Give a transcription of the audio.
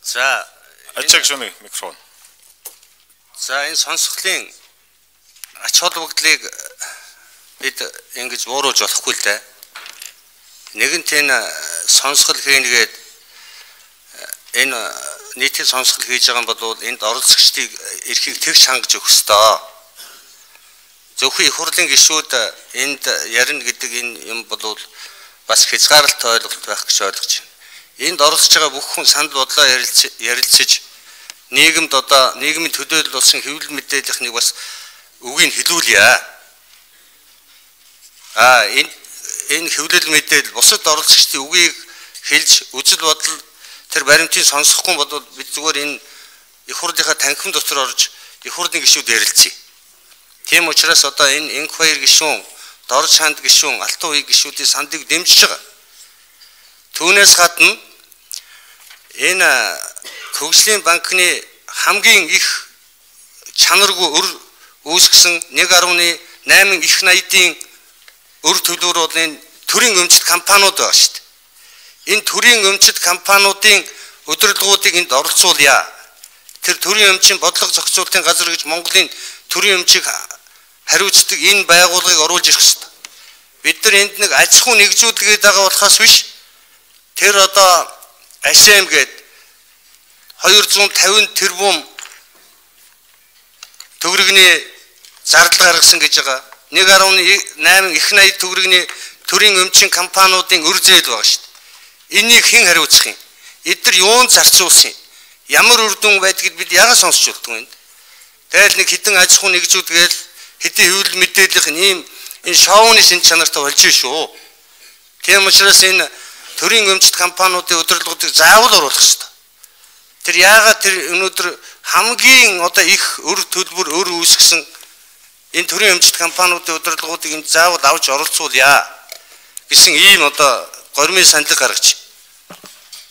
За Ачааг шуны микрофон. За энэ сонсголын ач холбогдлыг бид ингэж бууруулж болохгүй л дээ. Нэгэнт энэ сонсгол хийнгээд энэ нийтийн сонсгол хийж байгаа бол энд оролцогчдыг эрхийг тэгш хангаж өгөх ёстой. Зөвхөн их хурлын гишүүд энд ярина гэдэг энэ юм бол бас хязгаарлалт ойлголт байх гэж ойлгож байна. Энд оролцож байгаа бүх хүн санал бодлоо ярилцаж нийгэмд одоо нийгмийн төлөөлөл болсон хэвлэл мэдээллийнхнийг бас үгийг хэлүүлье. Энэ хэвлэл мэдээлэл бусад оролцогчдын үгийг хэлж үзэл бодол тэр баримтыг сонсохгүй бол бид зүгээр энэ их хурлынхаа танхим дотор орж их хурлын гишүүд ярилцъя. Тийм учраас одоо энэ инх баяр гишүүн, дорж ханд гишүүн, алтан үе гишүүдийн сандыг дэмжиж байгаа. Түүнээс гадна энэ хөгжлийн банкны хамгийн их чанаргүй өр үүсгэсэн 1.8 их найдын өр төлбөр бол энэ төрийн өмчит компаниуд байгаа шүү дээ. Энэ төрийн өмчит компаниудын удирдлагуудыг энд оролцуулъя. Тэр төрийн өмчийн бодлого зохицуулалтын газар гэж Монголын төрийн өмчийг хариуцдаг энэ байгууллагыг оруулж ирэх ёстой. Бид нар энд нэг аж ахуй нэгжүүлгээд байгаа болохоос биш. Тэр одоо АСМ гээд 250 тэрбум төгрөгний зардал гаргасан гэж байгаа. 1.8 их найд төгрөгний төрийн өмчийн компаниудын өр зээл байгаа шүү дээ. Энийг хэн хариуцах юм? Эдгээр юунд зарцуулсан юм? Ямар үр дүн байдгийг бид яагаад сонсч болтгоо энэ? Тэгэл нэг хідэн аж ахуй нэгжүүд гээл хэдийн хэвлэл мэдээллийнх нь энэ шоуны шин чанартай болж шүү. Тийм учраас энэ төрийн өмчит компаниудын удирдлагуудыг заавал оруулах ёстой. Тэр яагаад тэр өнөөдөр хамгийн одоо их өр төлбөр өр үүсгэсэн энэ төрийн өмчит компаниудын удирдлагуудыг энэ заавал авч оролцуулъя гэсэн ийм одоо гормын саналыг гаргаж.